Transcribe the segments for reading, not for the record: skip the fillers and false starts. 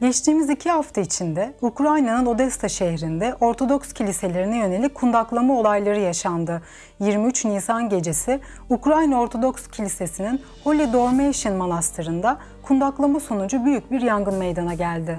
Geçtiğimiz 2 hafta içinde Ukrayna'nın Odessa şehrinde Ortodoks kiliselerine yönelik kundaklama olayları yaşandı. 23 Nisan gecesi Ukrayna Ortodoks Kilisesi'nin Holy Dormition Manastırı'nda kundaklama sonucu büyük bir yangın meydana geldi.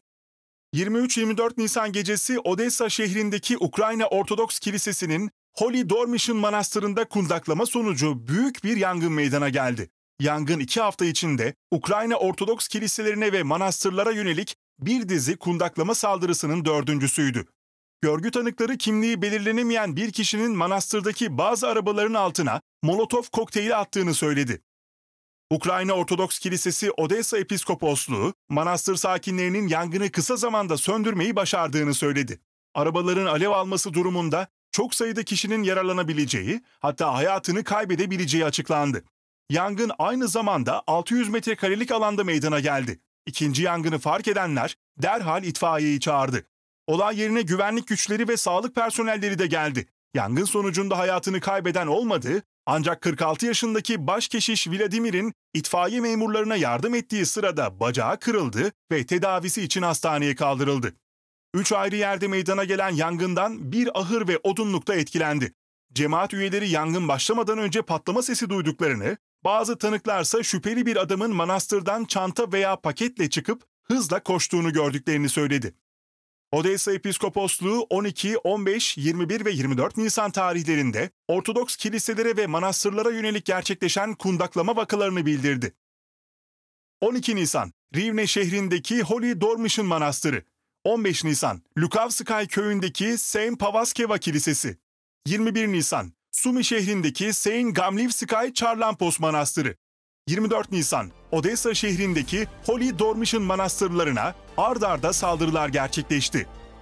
23-24 Nisan gecesi Odessa şehrindeki Ukrayna Ortodoks Kilisesi'nin Holy Dormition Manastırı'nda kundaklama sonucu büyük bir yangın meydana geldi. Yangın 2 hafta içinde Ukrayna Ortodoks kiliselerine ve manastırlara yönelik bir dizi kundaklama saldırısının dördüncüsüydü. Görgü tanıkları kimliği belirlenemeyen bir kişinin manastırdaki bazı arabaların altına Molotov kokteyli attığını söyledi. Ukrayna Ortodoks Kilisesi Odessa Episkoposluğu, manastır sakinlerinin yangını kısa zamanda söndürmeyi başardığını söyledi. Arabaların alev alması durumunda çok sayıda kişinin yaralanabileceği, hatta hayatını kaybedebileceği açıklandı. Yangın aynı zamanda 600 metrekarelik alanda meydana geldi. İkinci yangını fark edenler derhal itfaiyeyi çağırdı. Olay yerine güvenlik güçleri ve sağlık personelleri de geldi. Yangın sonucunda hayatını kaybeden olmadı, ancak 46 yaşındaki başkeşiş Vladimir'in itfaiye memurlarına yardım ettiği sırada bacağı kırıldı ve tedavisi için hastaneye kaldırıldı. 3 ayrı yerde meydana gelen yangından bir ahır ve odunlukta etkilendi. Cemaat üyeleri yangın başlamadan önce patlama sesi duyduklarını, bazı tanıklarsa şüpheli bir adamın manastırdan çanta veya paketle çıkıp hızla koştuğunu gördüklerini söyledi. Odessa Episkoposluğu 12, 15, 21 ve 24 Nisan tarihlerinde Ortodoks kiliselere ve manastırlara yönelik gerçekleşen kundaklama vakalarını bildirdi. 12 Nisan, Rivne şehrindeki Holy Dormition Manastırı. 15 Nisan, Lukavskaya köyündeki Saint Pavaskeva Kilisesi. 21 Nisan, Sumi şehrindeki Saint Gamlivskaya Charlampos Manastırı. 24 Nisan, Odessa şehrindeki Holy Dormition Manastırlarına ard arda saldırılar gerçekleşti.